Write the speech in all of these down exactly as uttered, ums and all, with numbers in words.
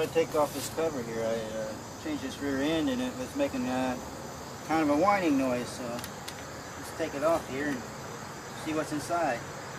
I take off this cover here, I uh, changed this rear end and it was making uh, kind of a whining noise, so let's take it off here and see what's inside.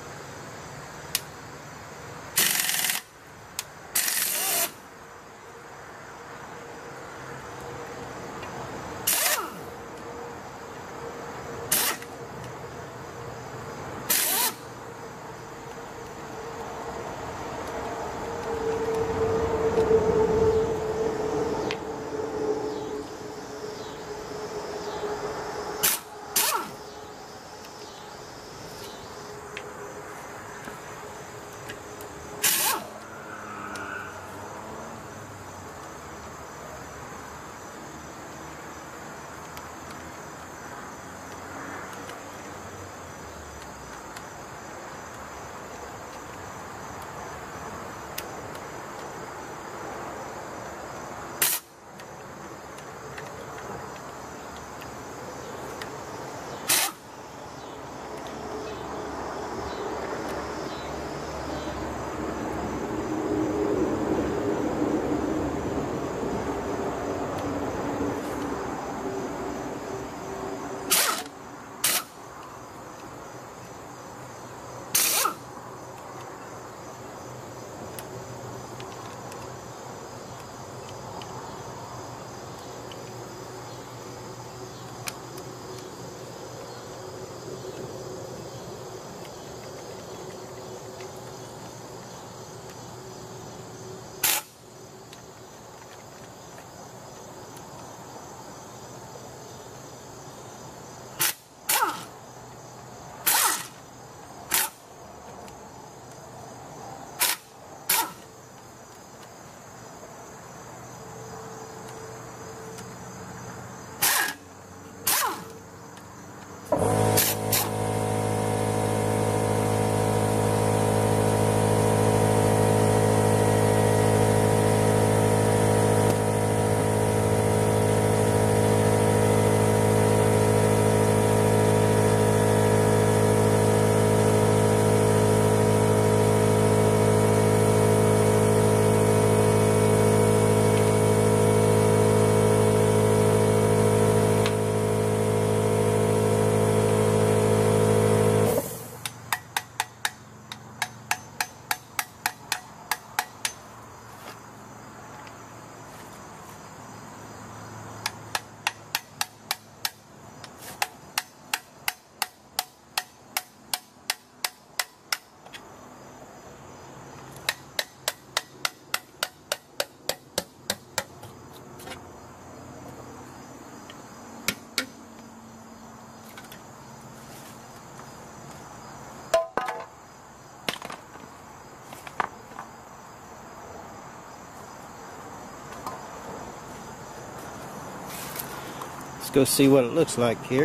Let's go see what it looks like here.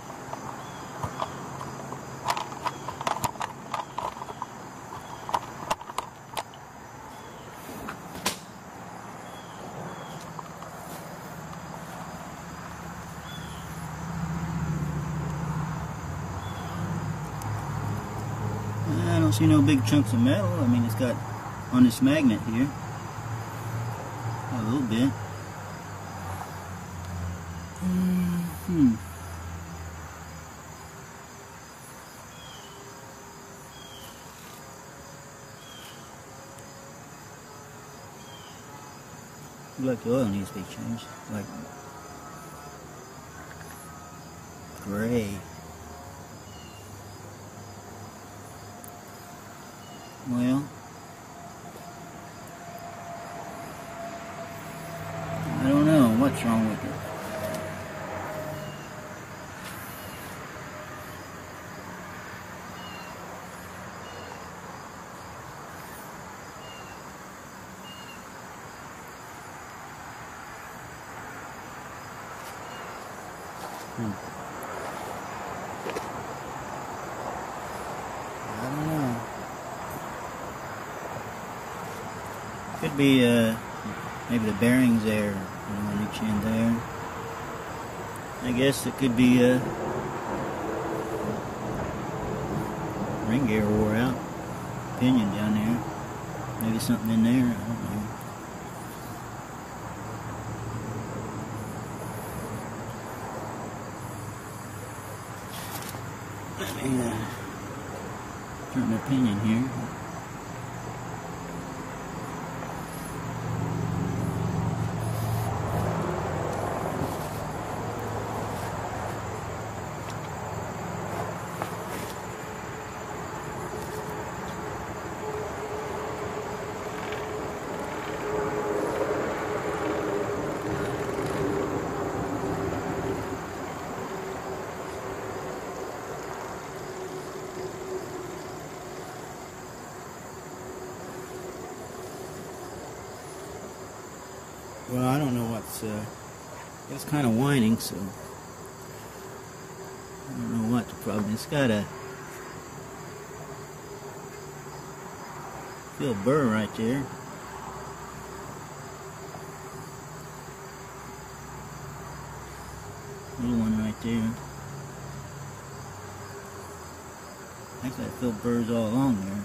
I don't see no big chunks of metal. I mean, it's got on this magnet here a little bit. Hmm. Like the oil needs to be changed, like gray. Well, I don't know what's wrong with it. Hmm. I don't know. Could be uh, maybe the bearings there, you know, on each end there. I guess it could be uh, ring gear wore out, pinion down there. Maybe something in there. I don't know. Let me uh, turn the pinion here. Well, I don't know what's, uh, it's kind of whining, so I don't know what the problem is. It's got a, feel a burr right there. Little one right there. Actually, I feel burrs all along there.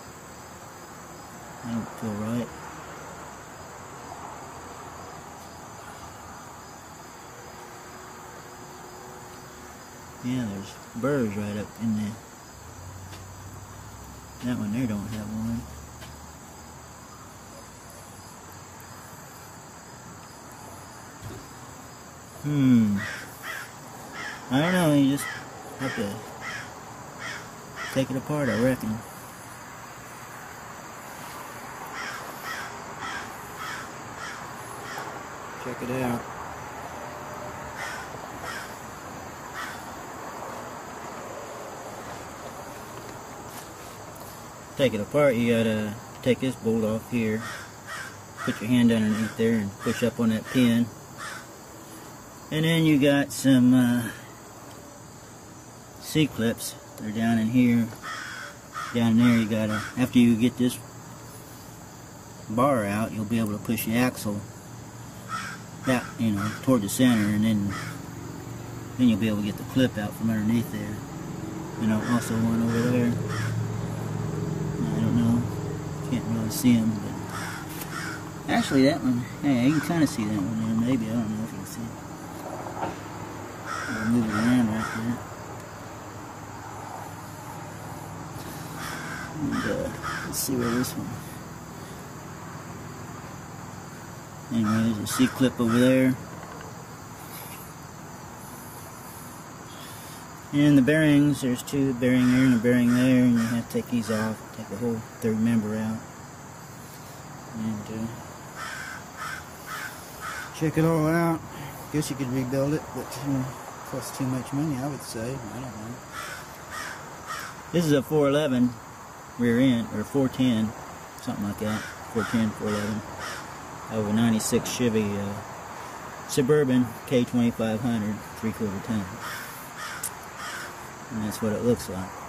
I don't feel right. Yeah, there's burrs right up in there. That one there don't have one. Hmm. I don't know, you just have to take it apart, I reckon. Check it out. Take it apart, you gotta take this bolt off here, put your hand underneath there and push up on that pin, and then you got some uh, C-clips. They're down in here. Down there you gotta, after you get this bar out, you'll be able to push the axle back, you know, toward the center, and then then you'll be able to get the clip out from underneath there. You know, also one over there. I don't know, can't really see them, but actually that one, yeah, you can kind of see that one there, maybe, I don't know if you can see it. I'll move it around right there. And, uh, let's see where this one, anyway, there's a C-clip over there. And the bearings, there's two, bearing there and a bearing there, and you have to take these off, take the whole third member out, and uh, check it all out. Guess you could rebuild it, but you know, costs too much money, I would say. I don't know. This is a four eleven rear end, or four ten, something like that, four ten, four eleven, of a ninety-six Chevy uh, Suburban K twenty-five hundred, three quarter ton. And that's what it looks like.